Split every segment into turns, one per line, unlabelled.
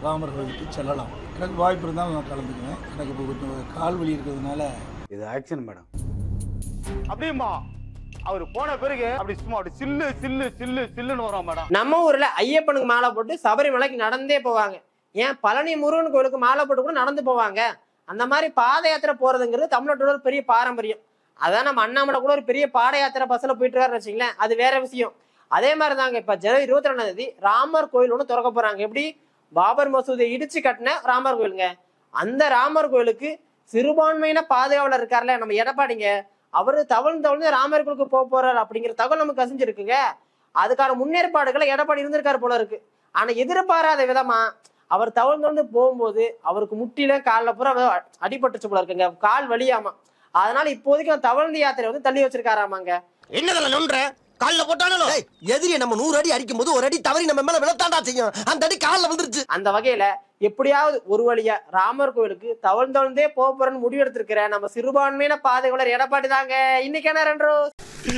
ராமர் கோயிலுக்கு செல்லலாம். எனக்கு வாய்ப்பு இருந்தால் நான் கலந்துக்குவேன். எனக்கு இப்போ கொஞ்சம் கால் வலி இருக்கிறதுனால
இது ஆக்ஷன் மேடம்.
அப்படியுமா அவர் போன பிறகு அப்படி சும்மா அப்படி சில்லு சில்லு சில்லு சில்லுன்னு வரும் மேடம்.
நம்ம ஊர்ல ஐயப்பனுக்கு மாலை போட்டு சபரிமலைக்கு நடந்தே போவாங்க. ஏன் பழனி முருகன் கோயிலுக்கு மாலை போட்டு கூட நடந்து போவாங்க. அந்த மாதிரி பாத யாத்திரை போறதுங்கிறது தமிழ்நாட்டோட ஒரு பெரிய பாரம்பரியம். அதான் நம்ம அண்ணாமலை கூட ஒரு பெரிய பாத யாத்திரை பஸ்ல போயிட்டு இருக்காருன்னு வச்சுங்களேன், அது வேற விஷயம். அதே மாதிரி தாங்க இப்ப ஜனவரி 22 ராமர் கோயில் ஒன்று திறக்க போறாங்க. எப்படி பாபர் மசூதியை இடிச்சு கட்டின ராமர் கோயிலுங்க. அந்த ராமர் கோயிலுக்கு சிறுபான்மையின பாதுகாவலர் இருக்கார்ல நம்ம எடப்பாடிங்க, அவரு தவழ்ந்து ராமர் கோயிலுக்கு போக போறாரு அப்படிங்கிற தகவல் நமக்கு கசிஞ்சிருக்குங்க. அதுக்கான முன்னேற்பாடுகளை எடப்பாடி இருந்திருக்காரு போல இருக்கு. ஆனா எதிர்பாராத விதமா அவர் தவழ்ந்து போகும்போது அவருக்கு முட்டில காலில் பூரா அடிபட்டுச்சு போல இருக்குங்க, கால் வலியாமா. அதனால இப்போதைக்கு தவழ்ந்து யாத்திரை வந்து தள்ளி வச்சிருக்காராமாங்க.
என்னதுல நொன்ற கால்ல போட்டானோ எதிரியை நம்ம 100 அடி அடிக்கும் போது ஒரு அடி தவறி நம்ம மேல விழத்தாண்டா செய்யும். அந்த அடி கால்ல வந்துருச்சு.
அந்த வகையில எப்படியாவது ஒரு வழியா ராமர் கோயிலுக்கு தவழ்ந்தே போக போறேன்னு முடிவு எடுத்திருக்கிற நம்ம சிறுபான்மையின பாதுகாவலர் எடப்பாடி தாங்க. இன்னைக்கு என்ன 2 ரோஸ்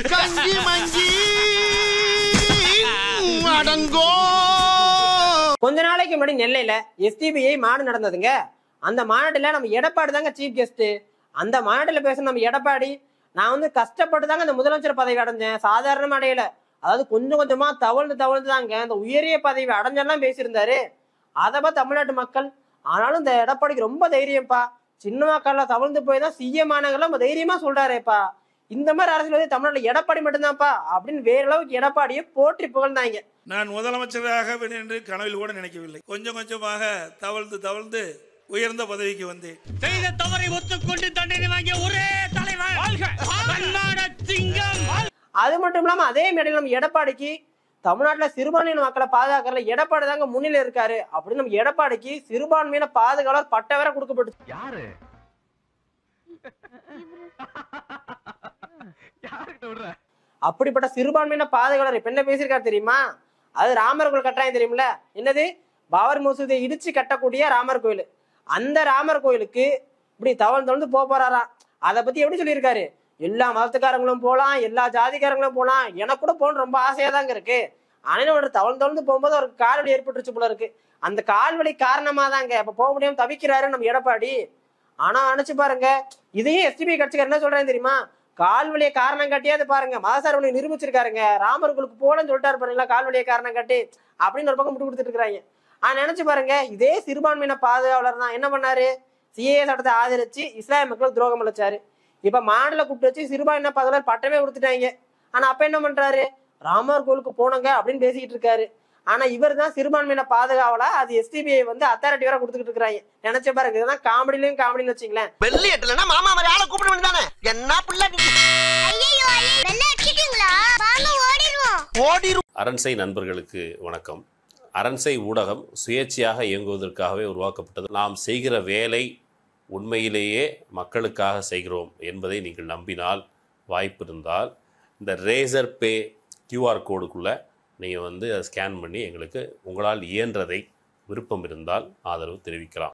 கொஞ்ச நாளைக்கு முன்னாடி நெல்லையில SDBI மாநாடு நடந்ததுங்க. அந்த மாநாட்டுல நம்ம எடப்பாடி தாங்க சீஃப் கெஸ்ட். அந்த மாநாட்டுல பேச நம்ம எடப்பாடி, நான் வந்து கஷ்டப்பட்டு தாங்க இந்த முதலமைச்சர் பதவி அடைஞ்சேன், சாதாரணமா அடையல, அதாவது கொஞ்சம் கொஞ்சமா தவழ்ந்து தாங்க இந்த உயரிய பதவி அடைஞ்செல்லாம் பேசியிருந்தாரு. அதை பார்த்து தமிழ்நாட்டு மக்கள், ஆனாலும் இந்த எடப்பாடிக்கு ரொம்ப தைரியம்ப்பா, சின்ன மக்கள்ல தவழ்ந்து போய் தான் CM ஆனவங்களாம் நம்ம தைரியமா சொல்றாரேப்பா, இந்த மாதிரி அரசியல் தமிழ்நாட்டுல எடப்பாடி மட்டும்தான்ப்பா அப்படின்னு வேற அளவுக்கு எடப்பாடியை போற்றி புகழ்ந்தாங்க.
நான் முதலமைச்சராக என்று கனவில் கூட நினைக்கவில்லை. கொஞ்சம் கொஞ்சமாக தவழ்ந்து உயர்ந்த பதவிக்கு வந்தேன்.
செய்த தவறை ஒத்துக்கொண்டு தண்டனை வாங்கிய ஒரே தலைவர்.
அது மட்டும் இல்லாம அதே மேடையில் நம்ம எடப்பாடிக்கு தமிழ்நாட்டுல சிறுபான்மையின மக்களை பாதுகாக்கிறதுல எடப்பாடி தாங்க முன்னிலை இருக்காரு அப்படின்னு நம்ம எடப்பாடிக்கு சிறுபான்மையின பாதுகாவலர் பட்டம் வேற கொடுக்கப்பட்டு.
யாரு
அப்படிப்பட்ட சிறுபான்மையின பாதுகாவலர் இப்ப என்ன பேசியிருக்காரு தெரியுமா? அது ராமர் கோயில் கட்டுறாங்க தெரியுமில்ல, என்னது பாபர் மசூதியை இடிச்சு கட்டக்கூடிய ராமர் கோயில். அந்த ராமர் கோயிலுக்கு இப்படி தவழ்ந்து போறாராம். அதை பத்தி எப்படி சொல்லியிருக்காரு? எல்லா மதத்துக்காரங்களும் போகலாம், எல்லா ஜாதிக்காரங்களும் போகலாம், எனக்கு கூட போகணும் ரொம்ப ஆசையா தாங்க இருக்கு. ஆனால் தவழ்ந்து போகும்போது அவருக்கு கால்வலி ஏற்பட்டுருச்சு போல இருக்கு. அந்த கால்வலி காரணமா தாங்க இப்ப போக முடியாம தவிக்கிறாரு நம்ம எடப்பாடி. ஆனா நினைச்சு பாருங்க, இதையும் SDBI கட்சிக்காரர் என்ன சொல்றாங்க தெரியுமா? கால்வலியை காரணம் காட்டியாவது பாருங்க மதசார்பை நிரூபிச்சிருக்காருங்க, ராமர் கோயிலுக்கு போலன்னு சொல்லிட்டாரு பாருங்களா, கால்வலியை காரணம் காட்டி அப்படின்னு ஒரு பக்கம் முட்டு கொடுத்துட்டு இருக்காங்க. ஆனா நினைச்சு பாருங்க, இதே சிறுபான்மையின பாதுகாவலர் தான் என்ன பண்ணாரு? CAA சட்டத்தை ஆதரிச்சு இஸ்லாமிய மக்கள் துரோகம் அளிச்சாரு. இப்ப மாடல கூப்பிட்டு வச்சு சிறுபான்மையின பாதுகாவலர் பட்டமே கொடுத்துட்டாங்க. ஆனா அப்ப என்ன பண்றாரு? ராமர் கோயிலுக்கு போனங்க அப்படின்னு பேசிக்கிட்டு இருக்காரு. ஆனா இவர் தான் சிறுபான்மையின பாதுகாவலா, அது SDBI வந்து அத்தாரிட்டி வேற கொடுத்துக்கிட்டு இருக்காங்க. நினைச்ச பாருங்க, இதுதான் காமெடின்னு வச்சுங்களேன்.
வெள்ளி எட்டலனா மாமா மாதிரி ஆளை கூப்பிட வேண்டியதானே. என்ன பிள்ளை
அரண்சை நண்பர்களுக்கு வணக்கம். அரண்சை ஊடகம் சுயேட்சையாக இயங்குவதற்காகவே உருவாக்கப்பட்டது. நாம் செய்கிற வேலை உண்மையிலேயே மக்களுக்காக செய்கிறோம் என்பதை நீங்கள் நம்பினால், வாய்ப்பு இருந்தால் இந்த ரேசர் பே QR கோடுக்குள்ளே நீங்கள் வந்து அதை ஸ்கேன் பண்ணி எங்களுக்கு உங்களால் இயன்றதை விருப்பம் இருந்தால் ஆதரவு தெரிவிக்கலாம்.